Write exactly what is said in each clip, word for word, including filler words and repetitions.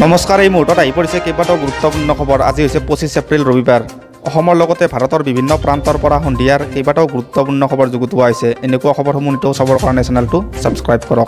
নমস্কাৰ, এই মুহূৰ্তত আহি পৰিছে কেইবাটাও গুৰুত্বপূৰ্ণ খবৰ। আজি হৈছে পঁচিছ এপ্ৰিল ৰবিবাৰ। অসমৰ লগতে ভাৰতৰ বিভিন্ন প্ৰান্তৰ পৰা সন্ধিয়াৰ কেইবাটাও গুৰুত্বপূৰ্ণ খবৰ যুগুতোৱা হৈছে। এনেকুৱা খবৰসমূহ নিতৌ চাবৰ কাৰণে চেনেলটো ছাবস্ক্ৰাইব কৰক।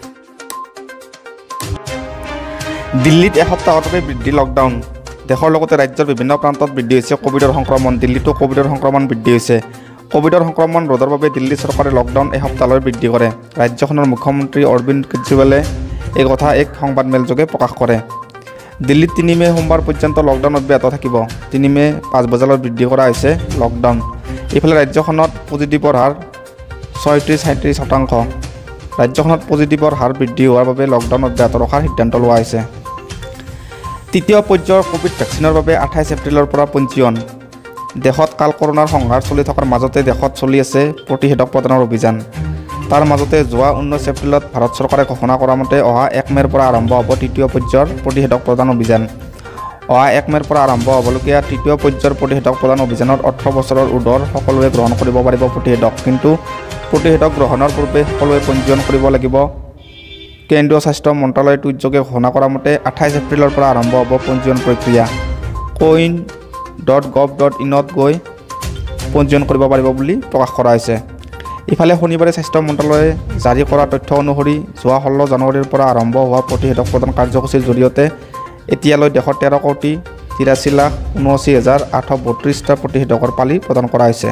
দিল্লীত এসপ্তাহতকৈ বৃদ্ধি লকডাউন। দেশৰ লগতে ৰাজ্যৰ বিভিন্ন প্ৰান্তত বৃদ্ধি হৈছে কোভিডৰ সংক্ৰমণ। দিল্লীতো কোভিডৰ সংক্ৰমণ বৃদ্ধি হৈছে। কোভিডৰ সংক্ৰমণ ৰোধৰ বাবে দিল্লী চৰকাৰে লকডাউন এসপ্তাহলৈ বৃদ্ধি কৰে। ৰাজ্যখনৰ মুখ্যমন্ত্ৰী অৰবিন্দ কেজৰিৱালে এই কথা এক সংবাদমেলযোগে প্ৰকাশ কৰে। দিল্লীত তিনি মে সোমবাৰ পৰ্যন্ত লকডাউন অব্যাহত থাকিব। তিনি মে পাঁচ বজালৈ বৃদ্ধি কৰা হৈছে লকডাউন। ইফালে ৰাজ্যখনত পজিটিভৰ হাৰ ছয়ত্ৰিছ সাঁত্ৰিছ শতাংশ। ৰাজ্যখনত পজিটিভৰ হাৰ বৃদ্ধি হোৱাৰ বাবে লকডাউন অব্যাহত ৰখাৰ সিদ্ধান্ত লোৱা হৈছে। তৃতীয় পৰ্যায়ৰ কোভিড ভেকচিনৰ বাবে আঠাইছ এপ্ৰিলৰ পৰা পঞ্জীয়ন। দেশত কাল কৰোনাৰ সংহাৰ চলি থকাৰ মাজতে দেশত চলি আছে প্ৰতিষেধক প্ৰদানৰ অভিযান। তাৰ মাজতে যোৱা ঊনৈছ এপ্ৰিলত ভাৰত চৰকাৰে ঘোষণা কৰা মতে অহা এক মে'ৰ পৰা আৰম্ভ হ'ব তৃতীয় পৰ্যায়ৰ প্ৰতিষেধক প্ৰদান অভিযান। অহা এক মে'ৰ পৰা আৰম্ভ হ'বলগীয়া তৃতীয় পৰ্যায়ৰ প্ৰতিষেধক প্ৰদান অভিযানত ওঠৰ বছৰৰ ঊৰ্ধৰ সকলোৱে গ্ৰহণ কৰিব পাৰিব প্ৰতিষেধক। কিন্তু প্ৰতিষেধক গ্ৰহণৰ পূৰ্বে সকলোৱে পঞ্জীয়ন কৰিব লাগিব। কেন্দ্ৰীয় স্বাস্থ্য মন্ত্ৰালয়ে টুইটযোগে ঘোষণা কৰা মতে আঠাইছ এপ্ৰিলৰ পৰা আৰম্ভ হ'ব পঞ্জীয়ন প্ৰক্ৰিয়া। কোৱিন ডট গভ ডট ইনত গৈ পঞ্জীয়ন কৰিব পাৰিব বুলি প্ৰকাশ কৰা হৈছে। ইফালে শনিবাৰে স্বাস্থ্য মন্ত্ৰালয়ে জাৰি কৰা তথ্য অনুসৰি যোৱা ষোল্ল জানুৱাৰীৰ পৰা আৰম্ভ হোৱা প্ৰতিষেধক প্ৰদান কাৰ্যসূচীৰ জৰিয়তে এতিয়ালৈ দেশৰ তেৰ কোটি তিৰাশী লাখ ঊনআশী হাজাৰ আঠশ বত্ৰিছটা প্ৰতিষেধকৰ পালি প্ৰদান কৰা হৈছে।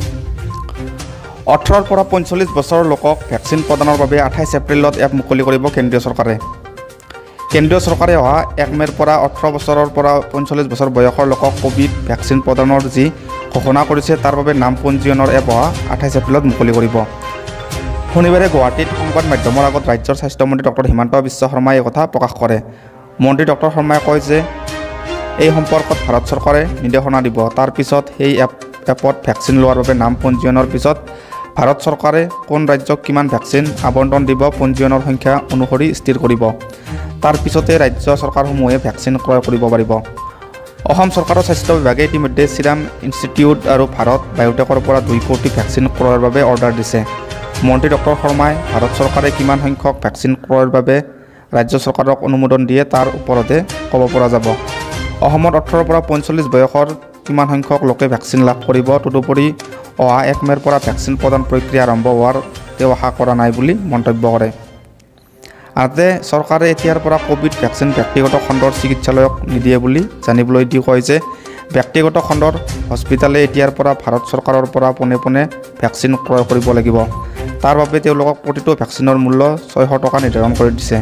ওঠৰৰ পৰা পঞ্চল্লিছ বছৰৰ লোকক ভেকচিন প্ৰদানৰ বাবে আঠাইছ এপ্ৰিলত এপ মুকলি কৰিব কেন্দ্ৰীয় চৰকাৰে। কেন্দ্ৰীয় চৰকাৰে অহা এক মে'ৰ পৰা ওঠৰ বছৰৰ পৰা পঞ্চল্লিছ বছৰ বয়সৰ লোকক কোভিড ভেকচিন প্ৰদানৰ যি ঘোষণা কৰিছে তাৰ বাবে নাম পঞ্জীয়নৰ এপ অহা আঠাইছ এপ্ৰিলত মুকলি কৰিব। শনিবাৰে গুৱাহাটীত সংবাদ মাধ্যমৰ আগত ৰাজ্যৰ স্বাস্থ্যমন্ত্ৰী ডক্টৰ হিমন্ত বিশ্ব শৰ্মাই এই কথা প্ৰকাশ কৰে। মন্ত্ৰী ডক্টৰ শৰ্মাই কয় যে এই সম্পৰ্কত ভাৰত চৰকাৰে নিৰ্দেশনা দিব। তাৰ পিছত সেই এপ এপত ভেকচিন লোৱাৰ বাবে নাম পঞ্জীয়নৰ পিছত ভাৰত চৰকাৰে কোন ৰাজ্যক কিমান ভেকচিন আবণ্টন দিব পঞ্জীয়নৰ সংখ্যা অনুসৰি স্থিৰ কৰিব। তাৰ পিছতে ৰাজ্য চৰকাৰসমূহে ভেকচিন ক্ৰয় কৰিব পাৰিব। অসম চৰকাৰৰ স্বাস্থ্য বিভাগে ইতিমধ্যে চিৰাম ইনষ্টিটিউট আৰু ভাৰত বায়'টেকৰ পৰা দুই কোটি ভেকচিন ক্ৰয়ৰ বাবে অৰ্ডাৰ দিছে। মন্ত্ৰী ডক্টৰ শৰ্মাই ভাৰত চৰকাৰে কিমান সংখ্যক ভেকচিন ক্ৰয়ৰ বাবে ৰাজ্য চৰকাৰক অনুমোদন দিয়ে তাৰ ওপৰতে ক'ব পৰা যাব। অসমত ওঠৰৰ পৰা পঞ্চল্লিছ বয়সৰ কিমান সংখ্যক লোকে ভেকচিন লাভ কৰিব। তদুপৰি অহা এক মে'ৰ পৰা ভেকচিন প্ৰদান প্ৰক্ৰিয়া আৰম্ভ হোৱাৰ তেওঁ আশা কৰা নাই বুলি মন্তব্য কৰে। আনহাতে চৰকাৰে এতিয়াৰ পৰা কোভিড ভেকচিন ব্যক্তিগত খণ্ডৰ চিকিৎসালয়ক নিদিয়ে বুলি জানিবলৈ দি কয় যে ব্যক্তিগত খণ্ডৰ হস্পিটালে এতিয়াৰ পৰা ভাৰত চৰকাৰৰ পৰা পোনে পোনে ভেকচিন ক্ৰয় কৰিব লাগিব। তাৰ বাবে তেওঁলোকক প্ৰতিটো ভেকচিনৰ মূল্য ছয়শ টকা নিৰ্ধাৰণ কৰি দিছে।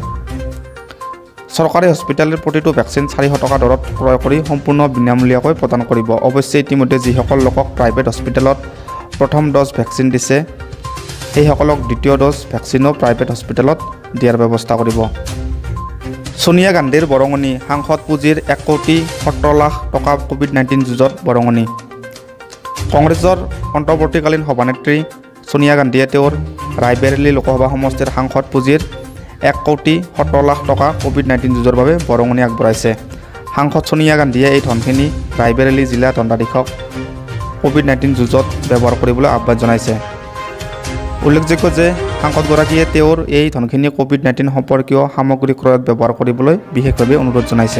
চৰকাৰী হস্পিটালৰ প্ৰতিটো ভেকচিন চাৰিশ টকা দৰত ক্ৰয় কৰি সম্পূৰ্ণ বিনামূলীয়াকৈ প্ৰদান কৰিব। অৱশ্যে ইতিমধ্যে যিসকল লোকক প্ৰাইভেট হস্পিটেলত প্ৰথম ড'জ ভেকচিন দিছে সেইসকলক দ্বিতীয় ড'জ ভেকচিনো প্ৰাইভেট হস্পিটেলত দিয়াৰ ব্যৱস্থা কৰিব। ছোনিয়া গান্ধীৰ বৰঙণি। সাংসদ পুঁজিৰ এক কোটি সত্তৰ লাখ টকা কোভিড নাইণ্টিন যুঁজত বৰঙণি। কংগ্ৰেছৰ অন্তৰ্বৰ্তীকালীন সভানেত্ৰী ছোনিয়া গান্ধীয়ে তেওঁৰ ৰায়বেৰেলী লোকসভা সমষ্টিৰ সাংসদ পুঁজিৰ এক কোটি সত্তৰ লাখ টকা কোভিড নাইণ্টিন যুঁজৰ বাবে বৰঙণি আগবঢ়াইছে। সাংসদ ছোনিয়া গান্ধীয়ে এই ধনখিনি ৰায়বেৰেলী জিলা দণ্ডাধীশক কোভিড নাইণ্টিন যুঁজত ব্যৱহাৰ কৰিবলৈ আহ্বান জনাইছে। উল্লেখযোগ্য যে সাংসদগৰাকীয়ে তেওঁৰ এই ধনখিনি কোভিড নাইণ্টিন সম্পৰ্কীয় সামগ্ৰী ক্ৰয়ত ব্যৱহাৰ কৰিবলৈ বিশেষভাৱে অনুৰোধ জনাইছে।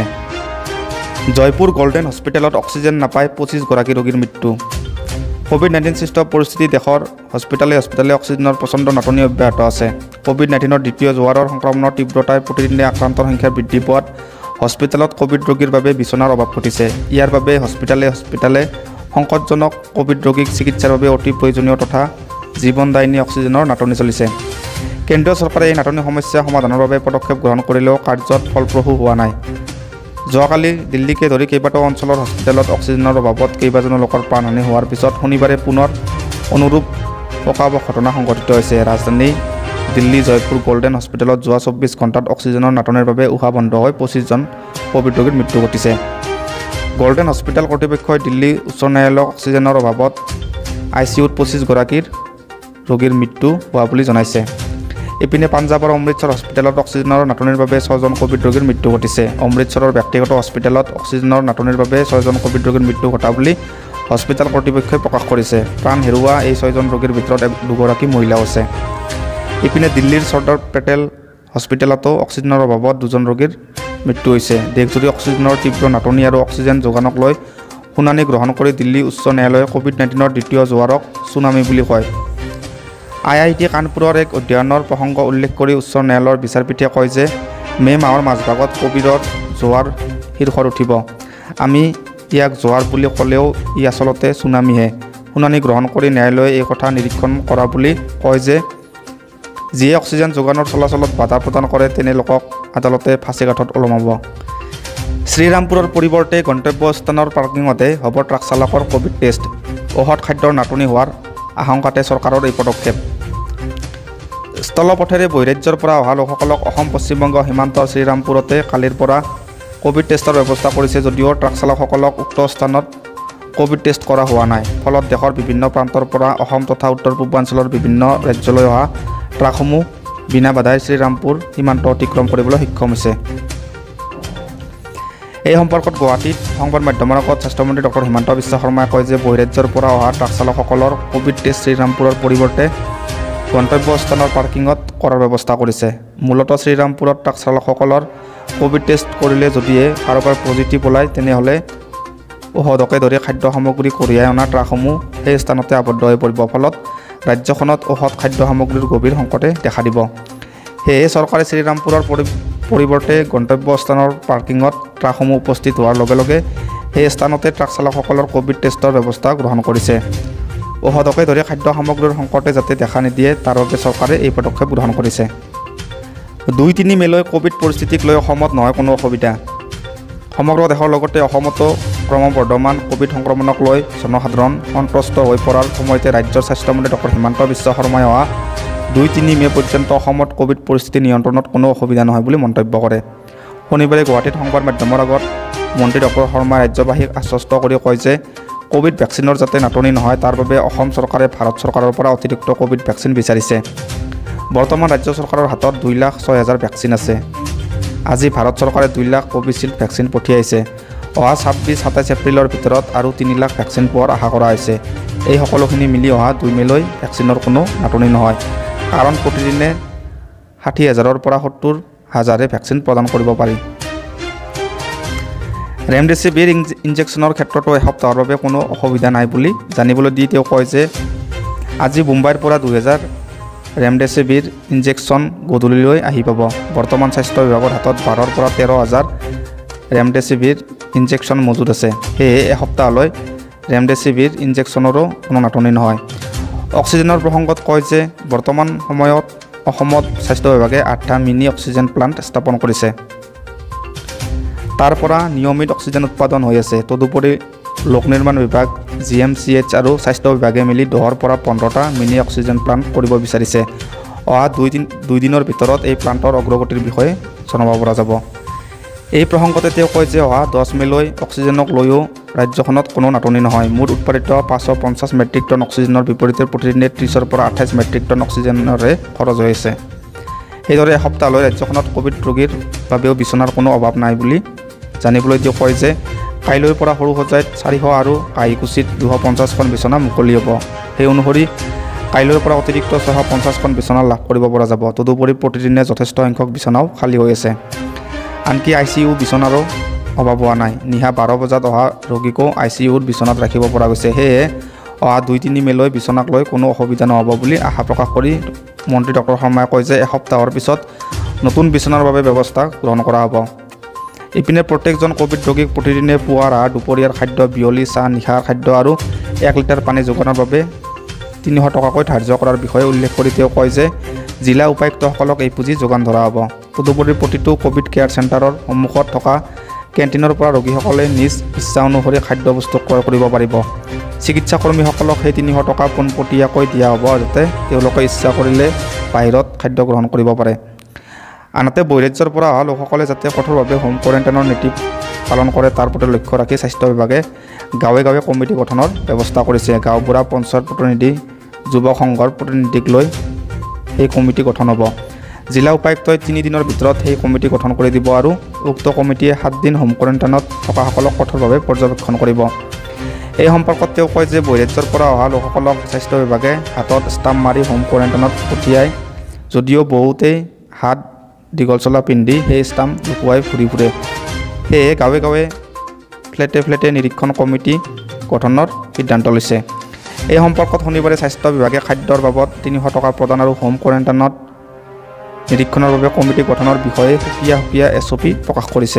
জয়পুৰ গল্ডেন হস্পিটেলত অক্সিজেন নাপাই পঁচিছগৰাকী ৰোগীৰ মৃত্যু। কোভিড নাইণ্টিন সৃষ্ট পৰিস্থিতি দেশৰ হস্পিটালে হস্পিটালে অক্সিজেনৰ প্ৰচণ্ড নাটনি অব্যাহত আছে। কোভিড নাইণ্টিনৰ দ্বিতীয় জোৱাৰৰ সংক্ৰমণৰ তীব্ৰতাই প্ৰতিদিনে আক্ৰান্তৰ সংখ্যা বৃদ্ধি পোৱাত হস্পিটালত কোভিড ৰোগীৰ বাবে বিচনাৰ অভাৱ ঘটিছে। ইয়াৰ বাবে হস্পিটালে হস্পিটালে সংকটজনক কোভিড ৰোগীক চিকিৎসাৰ বাবে অতি প্ৰয়োজনীয় তথা জীৱনদায়িনী অক্সিজেনৰ নাটনি চলিছে। কেন্দ্ৰীয় চৰকাৰে এই নাটনি সমস্যা সমাধানৰ বাবে পদক্ষেপ গ্ৰহণ কৰিলেও কাৰ্যত ফলপ্ৰসূ হোৱা নাই। যোৱাকালি দিল্লীকে ধৰি কেইবাটাও অঞ্চলৰ হস্পিটেলত অক্সিজেনৰ অভাৱত কেইবাজনো লোকৰ প্ৰাণহানি হোৱাৰ পিছত শনিবাৰে পুনৰ অনুৰূপ শোকাবহ ঘটনা সংঘটিত হৈছে। ৰাজধানী দিল্লী জয়পুৰ গল্ডেন হস্পিটেলত যোৱা চৌব্বিছ ঘণ্টাত অক্সিজেনৰ নাটনিৰ বাবে উশাহ বন্ধ হৈ পঁচিছজন কোভিড ৰোগীৰ মৃত্যু ঘটিছে। গল্ডেন হস্পিটেল কৰ্তৃপক্ষই দিল্লী উচ্চ ন্যায়ালয়ক অক্সিজেনৰ অভাৱত আই চি ইউত পঁচিছগৰাকীৰ ৰোগীৰ মৃত্যু হোৱা বুলি জনাইছে। ইপিনে পাঞ্জাৱৰ অমৃতসৰ হস্পিটেলত অক্সিজেনৰ নাটনিৰ বাবে ছয়জন কোভিড ৰোগীৰ মৃত্যু ঘটিছে। অমৃতসৰৰ ব্যক্তিগত হস্পিটেলত অক্সিজেনৰ নাটনিৰ বাবে ছয়জন কোভিড ৰোগীৰ মৃত্যু ঘটা বুলি হস্পিটেল কৰ্তৃপক্ষই প্ৰকাশ কৰিছে। প্ৰাণ হেৰুওৱা এই ছয়জন ৰোগীৰ ভিতৰত দুগৰাকী মহিলাও আছে। ইপিনে দিল্লীৰ চৰ্দাৰ পেটেল হস্পিটেলতো অক্সিজেনৰ অভাৱত দুজন ৰোগীৰ মৃত্যু হৈছে। দেশজুৰি অক্সিজেনৰ তীব্ৰ নাটনি আৰু অক্সিজেন যোগানক লৈ শুনানি গ্ৰহণ কৰি দিল্লী উচ্চ ন্যায়ালয়ে ক'ভিড নাইণ্টিনৰ দ্বিতীয় জোৱাৰক চুনামি বুলি কয়। আই আই টি কানপুৰৰ এক অধ্যয়নৰ প্ৰসংগ উল্লেখ কৰি উচ্চ ন্যায়ালয়ৰ বিচাৰপীঠে কয় যে মে' মাহৰ মাজভাগত ক'ভিডৰ জোৱাৰ শীৰ্ষত উঠিব। আমি ইয়াক জোৱাৰ বুলি ক'লেও ই আচলতে চুনামিহে। শুনানি গ্ৰহণ কৰি ন্যায়ালয়ে এই কথা নিৰীক্ষণ কৰা বুলি কয় যে যিয়ে অক্সিজেন যোগানৰ চলাচলত বাধা প্ৰদান কৰে তেনে লোকক আদালতে ফাঁচীকাঠত ওলমাব। শ্ৰীৰামপুৰৰ পৰিৱৰ্তে গন্তব্যস্থানৰ পাৰ্কিঙতে হ'ব ট্ৰাক চালকৰ ক'ভিড টেষ্ট। ঔষধ খাদ্যৰ নাটনি হোৱাৰ আশংকাতে চৰকাৰৰ এই পদক্ষেপ। স্থলপথেৰে বহিৰাজ্যৰ পৰা অহা লোকসকলক অসম পশ্চিমবংগ সীমান্তৰ শ্ৰীৰামপুৰতে কালিৰ পৰা ক'ভিড টেষ্টৰ ব্যৱস্থা কৰিছে যদিও ট্ৰাক চালকসকলক উক্ত স্থানত ক'ভিড টেষ্ট কৰা হোৱা নাই। ফলত দেশৰ বিভিন্ন প্ৰান্তৰ পৰা অসম তথা উত্তৰ পূৰ্বাঞ্চলৰ বিভিন্ন ৰাজ্যলৈ অহা ট্ৰাকসমূহ বিনা বাধাই শ্ৰীৰামপুৰ সীমান্ত অতিক্ৰম কৰিবলৈ সক্ষম হৈছে। এই সম্পৰ্কত গুৱাহাটীত সংবাদ মাধ্যমৰ আগত স্বাস্থ্যমন্ত্ৰী ডক্টৰ হিমন্ত বিশ্ব শৰ্মাই কয় যে বহিৰাজ্যৰ পৰা অহা ট্ৰাক চালকসকলৰ ক'ভিড টেষ্ট শ্ৰীৰামপুৰৰ পৰিৱৰ্তে গন্তব্যস্থানৰ পাৰ্কিঙত কৰাৰ ব্যৱস্থা কৰিছে। মূলতঃ শ্ৰীৰামপুৰত ট্ৰাক চালকসকলৰ ক'ভিড টেষ্ট কৰিলে যদিহে কাৰোবাৰ পজিটিভ ওলায় তেনেহ'লে ঔষধকে ধৰি খাদ্য সামগ্ৰী কঢ়িয়াই অনা ট্ৰাকসমূহ সেই স্থানতে আবদ্ধ হৈ পৰিব। ফলত ৰাজ্যখনত ঔষধ খাদ্য সামগ্ৰীৰ গভীৰ সংকটে দেখা দিব। সেয়ে চৰকাৰে শ্ৰীৰামপুৰৰ পৰি পৰিৱৰ্তে গন্তব্যস্থানৰ পাৰ্কিঙত ট্ৰাকসমূহ উপস্থিত হোৱাৰ লগে লগে সেই স্থানতে ট্ৰাক চালকসকলৰ ক'ভিড টেষ্টৰ ব্যৱস্থা গ্ৰহণ কৰিছে। ঔষধকে ধৰি খাদ্য সামগ্ৰীৰ সংকটে যাতে দেখা নিদিয়ে তাৰ বাবে চৰকাৰে এই পদক্ষেপ গ্ৰহণ কৰিছে। দুই তিনি মে'লৈ ক'ভিড পৰিস্থিতিক লৈ অসমত নহয় কোনো অসুবিধা। সমগ্ৰ দেশৰ লগতে অসমতো ক্ৰমবৰ্ধমান ক'ভিড সংক্ৰমণক লৈ জনসাধাৰণ সন্ত্ৰস্ত হৈ পৰাৰ সময়তে ৰাজ্যৰ স্বাস্থ্যমন্ত্ৰী ডক্টৰ হিমন্ত বিশ্ব শৰ্মাই অহা দুই তিনি মে' পৰ্যন্ত অসমত ক'ভিড পৰিস্থিতি নিয়ন্ত্ৰণত কোনো অসুবিধা নহয় বুলি মন্তব্য কৰে। শনিবাৰে গুৱাহাটীত সংবাদ মাধ্যমৰ আগত মন্ত্ৰী ডক্টৰ শৰ্মাই ৰাজ্যবাসীক আশ্বস্ত কৰি কয় যে ক'ভিড ভেকচিনৰ যাতে নাটনি নহয় তাৰ বাবে অসম চৰকাৰে ভাৰত চৰকাৰৰ পৰা অতিৰিক্ত ক'ভিড ভেকচিন বিচাৰিছে। বৰ্তমান ৰাজ্য চৰকাৰৰ হাতত দুই লাখ ছয় হাজাৰ ভেকচিন আছে। আজি ভাৰত চৰকাৰে দুই লাখ কোভিচিল্ড ভেকচিন পঠিয়াইছে। অহা ছাব্বিছ সাতাইছ এপ্ৰিলৰ ভিতৰত আৰু তিনি লাখ ভেকচিন পোৱাৰ আশা কৰা হৈছে। এই সকলোখিনি মিলি অহা দুই মে'লৈ ভেকচিনৰ কোনো নাটনি নহয়, কাৰণ প্ৰতিদিনে ষাঠি হাজাৰৰ পৰা সত্তৰ হাজাৰে ভেকচিন প্ৰদান কৰিব পাৰি। ৰেমডেছিভিৰ ইনজেকশ্যনৰ ক্ষেত্ৰতো এসপ্তাহৰ বাবে কোনো অসুবিধা নাই বুলি জানিবলৈ দি তেওঁ কয় যে আজি মুম্বাইৰ পৰা দুহেজাৰ ৰেমডেছিভিৰ ইনজেকশ্যন গধূলিলৈ আহি পাব। বৰ্তমান স্বাস্থ্য বিভাগৰ হাতত বাৰৰ পৰা তেৰ হাজাৰ ৰেমডেছিভিৰ ইনজেকশ্যন মজুত আছে। সেয়ে এসপ্তাহলৈ ৰেমডেছিভিৰ ইনজেকশ্যনৰো কোনো নাটনি নহয়। অক্সিজেনৰ প্ৰসংগত কয় যে বৰ্তমান সময়ত অসমত স্বাস্থ্য বিভাগে আঠটা মিনি অক্সিজেন প্লাণ্ট স্থাপন কৰিছে। তাৰ পৰা নিয়মিত অক্সিজেন উৎপাদন হৈ আছে। তদুপৰি লোক নিৰ্মাণ বিভাগ, জি এম চি এইচ আৰু স্বাস্থ্য বিভাগে মিলি দহৰ পৰা পোন্ধৰটা মিনি অক্সিজেন প্লাণ্ট কৰিব বিচাৰিছে। অহা দুই দিন দুই দিনৰ ভিতৰত এই প্লাণ্টৰ অগ্ৰগতিৰ বিষয়ে জনাব পৰা যাব। এই প্ৰসংগতে তেওঁ কয় যে অহা দহ মে'লৈ অক্সিজেনক লৈও ৰাজ্যখনত কোনো নাটনি নহয়। মুঠ উৎপাদিত পাঁচশ পঞ্চাছ মেট্ৰিক টন অক্সিজেনৰ বিপৰীতে প্ৰতিদিনে ত্ৰিছৰ পৰা আঠাইছ মেট্ৰিক টন অক্সিজেনৰে খৰচ হৈ আছে। সেইদৰে এসপ্তাহলৈ ৰাজ্যখনত ক'ভিড ৰোগীৰ বাবেও বিচনাৰ কোনো অভাৱ নাই বুলি জানিবলৈ তেওঁ কয় যে কাইলৈৰ পৰা সৰু সজাইত চাৰিশ আৰু কাহিকুছিত দুশ পঞ্চাছখন বিচনা মুকলি হ'ব। সেই অনুসৰি কাইলৈৰ পৰা অতিৰিক্ত ছশ পঞ্চাছখন বিচনা লাভ কৰিব পৰা যাব। তদুপৰি প্ৰতিদিনে যথেষ্ট সংখ্যক বিচনাও খালী হৈ আছে। আনকি আই চি ইউ বিচনাৰো অভাৱ হোৱা নাই। নিশা বাৰ বজাত অহা ৰোগীকো আই চি ইউত বিচনাত ৰাখিব পৰা গৈছে। সেয়ে অহা দুই তিনি মে'লৈ বিচনাক লৈ কোনো অসুবিধা নহ'ব বুলি আশা প্ৰকাশ কৰি মন্ত্ৰী ডক্টৰ শৰ্মাই কয় যে এসপ্তাহৰ পিছত নতুন বিচনাৰ বাবে ব্যৱস্থা গ্ৰহণ কৰা হ'ব। ইপিনে প্ৰত্যেকজন ক'ভিড ৰোগীক প্ৰতিদিনে পুৱাৰ আহাৰ, দুপৰীয়াৰ খাদ্য, বিয়লি চাহ, নিশাৰ খাদ্য আৰু এক লিটাৰ পানী যোগানৰ বাবে তিনিশ টকাকৈ ধাৰ্য কৰাৰ বিষয়ে উল্লেখ কৰি তেওঁ কয় যে জিলা উপায়ুক্তসকলক এই পুঁজি যোগান ধৰা হ'ব। তদুপৰি প্ৰতিটো ক'ভিড কেয়াৰ চেণ্টাৰৰ সন্মুখত থকা কেণ্টিনৰ পৰা ৰোগীসকলে নিজ ইচ্ছা অনুসৰি খাদ্যবস্তু ক্ৰয় কৰিব পাৰিব। চিকিৎসা কৰ্মীসকলক সেই তিনিশ টকা পোনপটীয়াকৈ দিয়া হ'ব যাতে তেওঁলোকে ইচ্ছা কৰিলে বাহিৰত খাদ্য গ্ৰহণ কৰিব পাৰে। আনহাতে বহিৰাজ্যৰ পৰা অহা লোকসকলে যাতে কঠোৰভাৱে হোম কোৱাৰেণ্টাইনৰ নীতি পালন কৰে তাৰ প্ৰতি লক্ষ্য ৰাখি স্বাস্থ্য বিভাগে গাঁৱে গাঁৱে কমিটি গঠনৰ ব্যৱস্থা কৰিছে। গাঁওবুঢ়া, পঞ্চায়ত প্ৰতিনিধি, যুৱক সংঘৰ প্ৰতিনিধিক লৈ এই কমিটি গঠন হ'ব। জিলা উপায়ুক্তই তিনিদিনৰ ভিতৰত সেই কমিটি গঠন কৰি দিব আৰু উক্ত কমিটিয়ে সাতদিন হোম কোৱাৰেণ্টাইনত থকাসকলক কঠোৰভাৱে পৰ্যবেক্ষণ কৰিব। এই সম্পৰ্কত তেওঁ কয় যে বহিৰাজ্যৰ পৰা অহা লোকসকলক স্বাস্থ্য বিভাগে হাতত ষ্টাম্প মাৰি হোম কোৱাৰেণ্টাইনত পঠিয়ায়। যদিও বহুতেই হাত দীঘল চোলা পিন্ধি সেই ষ্টাম্প লুকুৱাই ঘূৰি ফুৰে। সেয়ে গাঁৱে গাঁৱে ফ্লেটে ফ্লেটে নিৰীক্ষণ কমিটি গঠনৰ সিদ্ধান্ত লৈছে। এই সম্পৰ্কত শনিবাৰে স্বাস্থ্য বিভাগে খাদ্যৰ বাবদ তিনিশ টকা প্ৰদান আৰু হোম কোৱাৰেণ্টাইনত নিৰীক্ষণৰ বাবে কমিটি গঠনৰ বিষয়ে সুকীয়া সুকীয়া এছ অ' পি প্ৰকাশ কৰিছে।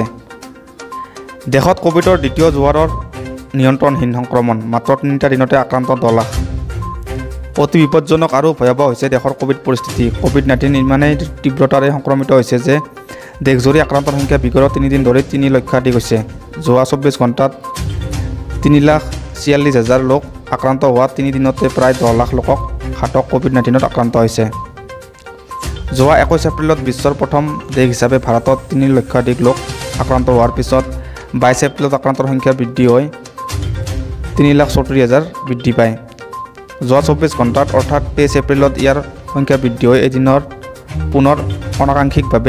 দেশত ক'ভিডৰ দ্বিতীয় জোৱাৰৰ নিয়ন্ত্ৰণহীন সংক্ৰমণ, মাত্ৰ তিনিটা দিনতে আক্ৰান্ত দহ লাখ। অতি বিপদজনক আৰু ভয়াৱহ হৈছে দেশৰ ক'ভিড পৰিস্থিতি। ক'ভিড নাইণ্টিন ইমানেই তীব্ৰতাৰে সংক্ৰমিত হৈছে যে দেশজুৰি আক্ৰান্তৰ সংখ্যা বিগত তিনিদিন ধৰি তিনি লক্ষাধিক হৈছে। যোৱা চৌব্বিছ ঘণ্টাত তিনি লাখ ছিয়াল্লিছ হাজাৰ লোক আক্ৰান্ত হোৱা তিনি দিনতে প্ৰায় দহ লাখ লোকক ঘাতক ক'ভিড নাইণ্টিনত আক্ৰান্ত হৈছে। যোৱা একৈছ এপ্ৰিলত বিশ্বৰ প্ৰথম দেশ হিচাপে ভাৰতত তিনি লক্ষাধিক লোক আক্ৰান্ত হোৱাৰ পিছত বাইছ এপ্ৰিলত আক্ৰান্তৰ সংখ্যা বৃদ্ধি হৈ তিনি লাখ চৌত্ৰিছ হাজাৰ বৃদ্ধি পায়। যোৱা চৌব্বিছ ঘণ্টাত অৰ্থাৎ তেইছ এপ্ৰিলত ইয়াৰ সংখ্যা বৃদ্ধি হৈ এদিনৰ পুনৰ অনাকাংক্ষিকভাৱে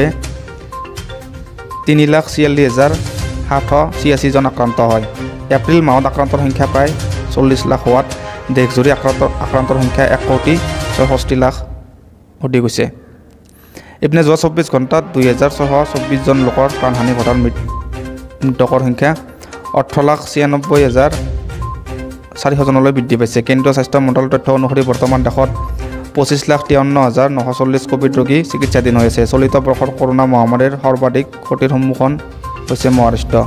তিনি লাখ ছিয়াল্লিছ হাজাৰ সাতশ ছিয়াশীজন আক্ৰান্ত হয়। এপ্ৰিল মাহত আক্ৰান্তৰ সংখ্যা প্ৰায় চল্লিছ লাখ হোৱাত দেশজুৰি আক্ৰান্ত আক্ৰান্তৰ সংখ্যা এক কোটি ছয়ষষ্ঠি লাখ অধিক হৈছে। ইপিনে যোৱা চৌব্বিছ ঘণ্টাত দুই হাজাৰ ছয়শ চৌব্বিছজন লোকৰ প্ৰাণহানি ঘটাৰ মৃতকৰ সংখ্যা ওঠৰ লাখ ছিয়ানব্বৈ হাজাৰ চাৰিশজনলৈ বৃদ্ধি পাইছে। কেন্দ্ৰীয় স্বাস্থ্য মন্ত্ৰালয়ৰ তথ্য অনুসৰি বৰ্তমান দেশত পঁচিছ লাখ তিয়াৱন্ন হাজাৰ নশ চল্লিছ ক'ভিড ৰোগী চিকিৎসাধীন হৈ আছে। চলিত বৰ্ষৰ কৰোনা মহামাৰীৰ সৰ্বাধিক ক্ষতিৰ সন্মুখীন হৈছে মহাৰাষ্ট্ৰ।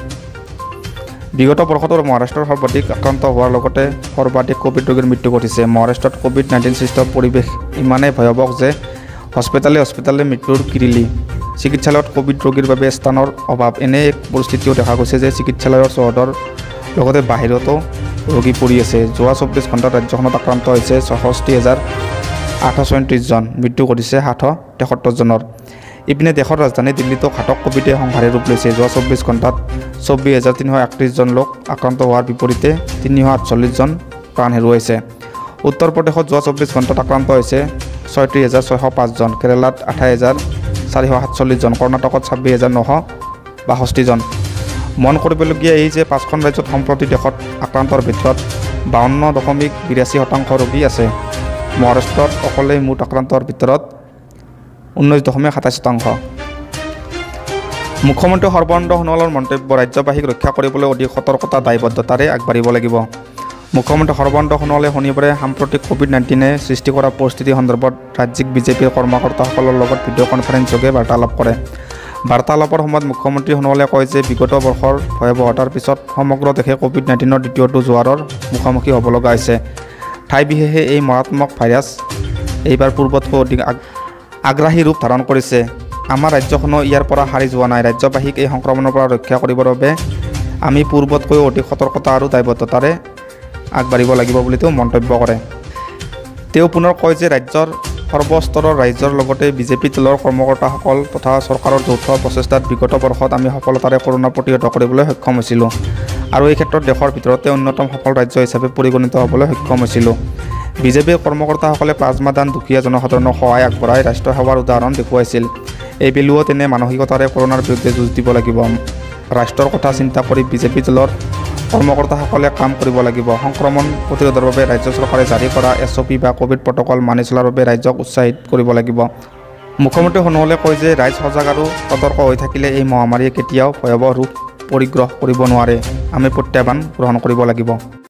বিগত বৰ্ষটোৰ মহাৰাষ্ট্ৰৰ সৰ্বাধিক আক্ৰান্ত হোৱাৰ লগতে সৰ্বাধিক ক'ভিড ৰোগীৰ মৃত্যু ঘটিছে। মহাৰাষ্ট্ৰত ক'ভিড নাইণ্টিন সৃষ্ট পৰিৱেশ ইমানেই ভয়াৱহ যে হস্পিটালে হস্পিটালে মৃত্যুৰ কিৰিলি। চিকিৎসালয়ত ক'ভিড ৰোগীৰ বাবে স্থানৰ অভাৱ। এনে এক পৰিস্থিতিও দেখা গৈছে যে চিকিৎসালয়ৰ চৌহদৰ লগতে বাহিৰতো ৰোগী পৰি আছে। যোৱা চৌব্বিছ ঘণ্টাত ৰাজ্যখনত আক্ৰান্ত হৈছে ছয়ষষ্ঠি হাজাৰ আঠশ ছয়ত্ৰিছজন, মৃত্যু ঘটিছে সাতশ তেসত্তৰজনৰ। ইপিনে দেশৰ ৰাজধানী দিল্লীতো ঘাতক ক'ভিডে সংহাৰী ৰূপ লৈছে। যোৱা চৌব্বিছ ঘণ্টাত চৌব্বিছ হাজাৰ তিনিশ একত্ৰিছজন লোক আক্ৰান্ত হোৱাৰ বিপৰীতে তিনিশ আঠচল্লিছজন প্ৰাণ হেৰুৱাইছে। উত্তৰ প্ৰদেশত যোৱা চৌব্বিছ ঘণ্টাত আক্ৰান্ত হৈছে ছয়ত্ৰিছ হাজাৰ ছয়শ পাঁচজন, কেৰালাত আঠাইছ হাজাৰ চাৰিশ সাতচল্লিছজন, কৰ্ণাটকত ছাব্বিছ হাজাৰ নশ বাষষ্ঠিজন। মন কৰিবলগীয়া এই যে পাঁচখন ৰাজ্যত সম্প্ৰতি দেশত আক্ৰান্তৰ ভিতৰত বাৱন্ন দশমিক বিৰাশী শতাংশ ৰোগী আছে। মহাৰাষ্ট্ৰত অকলে মুঠ আক্ৰান্তৰ ভিতৰত ঊনৈছ দশমিক সাতাইছ শতাংশ। মুখ্যমন্ত্ৰী সৰ্বানন্দ সোণোৱালৰ মন্তব্য, ৰাজ্যবাসীক ৰক্ষা কৰিবলৈ অধিক সতৰ্কতা দায়বদ্ধতাৰে আগবাঢ়িব লাগিব। মুখ্যমন্ত্ৰী সৰ্বানন্দ সোণোৱালে শনিবাৰে সাম্প্ৰতিক ক'ভিড নাইণ্টিনে সৃষ্টি কৰা পৰিস্থিতি সন্দৰ্ভত ৰাজ্যিক বিজেপিৰ কৰ্মকৰ্তাসকলৰ লগত ভিডিঅ' কনফাৰেন্সযোগে বাৰ্তালাপ কৰে। বাৰ্তালাপৰ সময়ত মুখ্যমন্ত্ৰী সোণোৱালে কয় যে বিগত বৰ্ষৰ ভয়াৱহতাৰ পিছত সমগ্ৰ দেশে ক'ভিড নাইণ্টিনৰ দ্বিতীয়টো জোৱাৰৰ মুখামুখি হ'ব লগা হৈছে। ঠাই বিশেষে এই মাৰাত্মক ভাইৰাছ এইবাৰ পূৰ্বতকৈ অধিক আগ্ৰাহী ৰূপ ধাৰণ কৰিছে। আমাৰ ৰাজ্যখনো ইয়াৰ পৰা সাৰি যোৱা নাই। ৰাজ্যবাসীক এই সংক্ৰমণৰ পৰা ৰক্ষা কৰিবৰ বাবে আমি পূৰ্বতকৈ অধিক সতৰ্কতা আৰু দায়বদ্ধতাৰে আগবাঢ়িব লাগিব বুলি তেওঁ মন্তব্য কৰে। তেওঁ পুনৰ কয় যে ৰাজ্যৰ সৰ্বস্তৰৰ ৰাইজৰ লগতে বিজেপি দলৰ কৰ্মকৰ্তাসকল তথা চৰকাৰৰ যৌথ প্ৰচেষ্টাত বিগত বৰ্ষত আমি সফলতাৰে কৰোনা প্ৰতিহত কৰিবলৈ সক্ষম হৈছিলোঁ আৰু এই ক্ষেত্ৰত দেশৰ ভিতৰতে অন্যতম সফল ৰাজ্য হিচাপে পৰিগণিত হ'বলৈ সক্ষম হৈছিলোঁ। বিজেপিৰ কৰ্মকৰ্তাসকলে প্লাজমা দান, দুখীয়া জনসাধাৰণক সহায় আগবঢ়াই ৰাষ্ট্ৰ সেৱাৰ উদাহৰণ দেখুৱাইছিল। এইবেলিও তেনে মানসিকতাৰে কৰোনাৰ বিৰুদ্ধে যুঁজ দিব লাগিব। ৰাষ্ট্ৰৰ কথা চিন্তা কৰি বিজেপি দলৰ কৰ্মকৰ্তাসকলে কাম কৰিব লাগিব। সংক্ৰমণ প্ৰতিৰোধৰ বাবে ৰাজ্য চৰকাৰে জাৰি কৰা এছ অ' পি বা ক'ভিড প্ৰট'কল মানি চলাৰ বাবে ৰাজ্যক উৎসাহিত কৰিব লাগিব। মুখ্যমন্ত্ৰী সোণোৱালে কয় যে ৰাইজ সজাগ আৰু সতৰ্ক হৈ থাকিলে এই মহামাৰীয়ে কেতিয়াও ভয়াৱহ ৰূপ পৰিগ্ৰহ কৰিব নোৱাৰে। আমি প্ৰত্যাহ্বান গ্ৰহণ কৰিব লাগিব।